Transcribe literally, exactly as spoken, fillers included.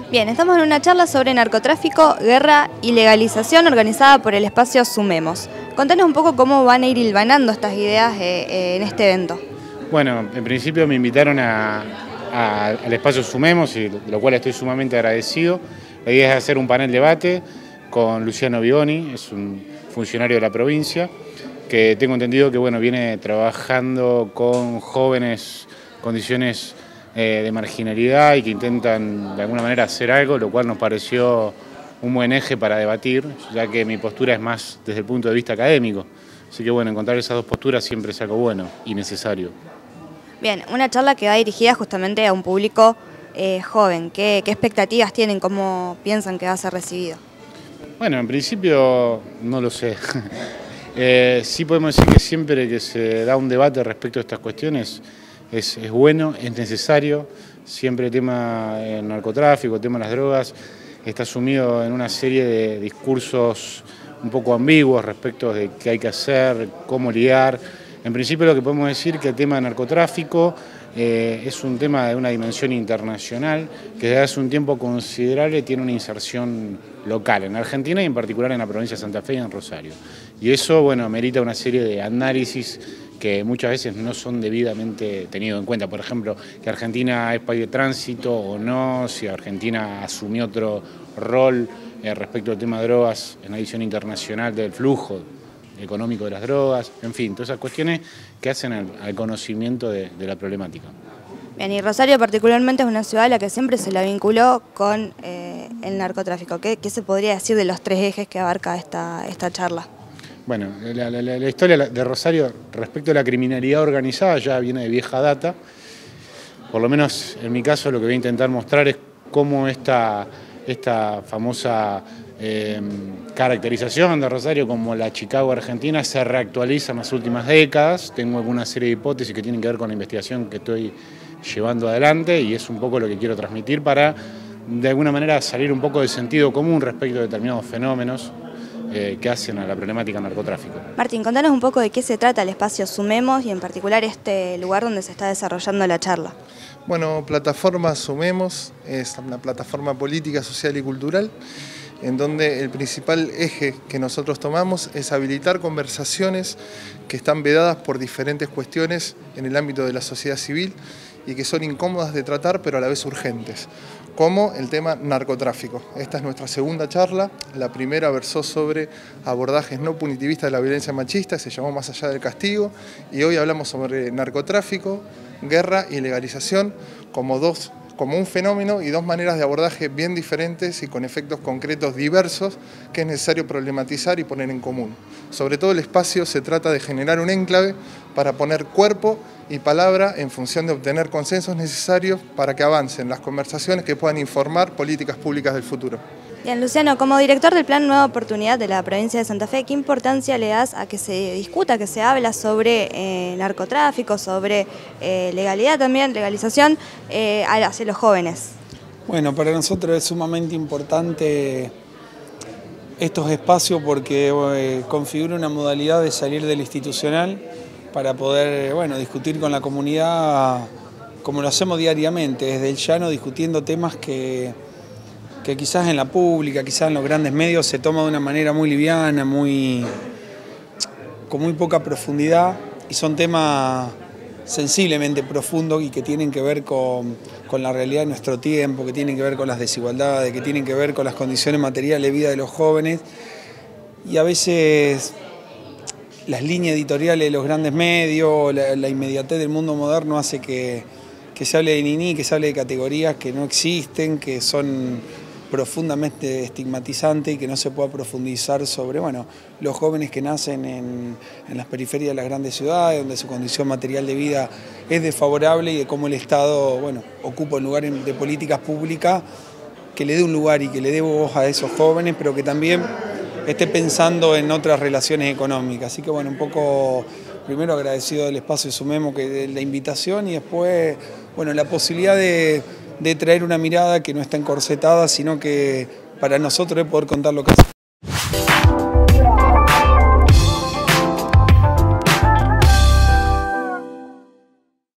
Bien, estamos en una charla sobre narcotráfico, guerra y legalización organizada por el espacio Sumemos. Contanos un poco cómo van a ir hilvanando estas ideas eh, eh, en este evento. Bueno, en principio me invitaron a, a, al espacio Sumemos, y de lo cual estoy sumamente agradecido. La idea es hacer un panel debate con Luciano Bigoni, es un funcionario de la provincia, que tengo entendido que bueno, viene trabajando con jóvenes en condiciones eh, de marginalidad y que intentan de alguna manera hacer algo, lo cual nos pareció un buen eje para debatir, ya que mi postura es más desde el punto de vista académico. Así que bueno, encontrar esas dos posturas siempre es algo bueno y necesario. Bien, una charla que va dirigida justamente a un público eh, joven. ¿Qué, ¿Qué expectativas tienen? ¿Cómo piensan que va a ser recibido? Bueno, en principio no lo sé. eh, sí podemos decir que siempre que se da un debate respecto a estas cuestiones es, es bueno, es necesario. Siempre el tema del narcotráfico, el tema de las drogas, está sumido en una serie de discursos un poco ambiguos respecto de qué hay que hacer, cómo lidiar. En principio lo que podemos decir es que el tema del narcotráfico eh, es un tema de una dimensión internacional que desde hace un tiempo considerable tiene una inserción local en Argentina y en particular en la provincia de Santa Fe y en Rosario. Y eso, bueno, merita una serie de análisis que muchas veces no son debidamente tenidos en cuenta. Por ejemplo, que Argentina es país de tránsito o no, si Argentina asumió otro rol eh, respecto al tema de drogas en la visión internacional del flujo económico de las drogas, en fin, todas esas cuestiones que hacen al, al conocimiento de, de la problemática. Bien, y Rosario particularmente es una ciudad a la que siempre se la vinculó con eh, el narcotráfico. ¿Qué, ¿Qué se podría decir de los tres ejes que abarca esta, esta charla? Bueno, la, la, la historia de Rosario respecto a la criminalidad organizada ya viene de vieja data. Por lo menos en mi caso lo que voy a intentar mostrar es cómo esta, esta famosa eh, caracterización de Rosario como la Chicago argentina se reactualiza en las últimas décadas. Tengo alguna serie de hipótesis que tienen que ver con la investigación que estoy llevando adelante y es un poco lo que quiero transmitir para de alguna manera salir un poco de sentido común respecto a determinados fenómenos Eh, que hacen a la problemática narcotráfico. Martín, contanos un poco de qué se trata el espacio Sumemos y en particular este lugar donde se está desarrollando la charla. Bueno, Plataforma Sumemos es una plataforma política, social y cultural en donde el principal eje que nosotros tomamos es habilitar conversaciones que están vedadas por diferentes cuestiones en el ámbito de la sociedad civil y que son incómodas de tratar pero a la vez urgentes, como el tema narcotráfico. Esta es nuestra segunda charla, la primera versó sobre abordajes no punitivistas de la violencia machista, se llamó Más allá del castigo, y hoy hablamos sobre narcotráfico, guerra y legalización como dos como un fenómeno y dos maneras de abordaje bien diferentes y con efectos concretos diversos que es necesario problematizar y poner en común. Sobre todo el espacio se trata de generar un enclave para poner cuerpo y palabra en función de obtener consensos necesarios para que avancen las conversaciones que puedan informar políticas públicas del futuro. Bien, Luciano, como director del Plan Nueva Oportunidad de la provincia de Santa Fe, ¿qué importancia le das a que se discuta, que se habla sobre eh, narcotráfico, sobre eh, legalidad también, legalización, eh, hacia los jóvenes? Bueno, para nosotros es sumamente importante estos espacios porque eh, configura una modalidad de salir del institucional para poder bueno, discutir con la comunidad como lo hacemos diariamente, desde el llano discutiendo temas que... que quizás en la pública, quizás en los grandes medios se toma de una manera muy liviana, muy, con muy poca profundidad y son temas sensiblemente profundos y que tienen que ver con, con la realidad de nuestro tiempo, que tienen que ver con las desigualdades, que tienen que ver con las condiciones materiales de vida de los jóvenes y a veces las líneas editoriales de los grandes medios, la, la inmediatez del mundo moderno hace que, que se hable de niní, que se hable de categorías que no existen, que son profundamente estigmatizante y que no se pueda profundizar sobre bueno, los jóvenes que nacen en, en las periferias de las grandes ciudades, donde su condición material de vida es desfavorable y de cómo el Estado bueno, ocupa un lugar de políticas públicas que le dé un lugar y que le dé voz a esos jóvenes, pero que también esté pensando en otras relaciones económicas. Así que bueno, un poco primero agradecido del espacio Sumemos, que de la invitación y después bueno, la posibilidad de de traer una mirada que no está encorsetada, sino que para nosotros es poder contar lo que hacemos.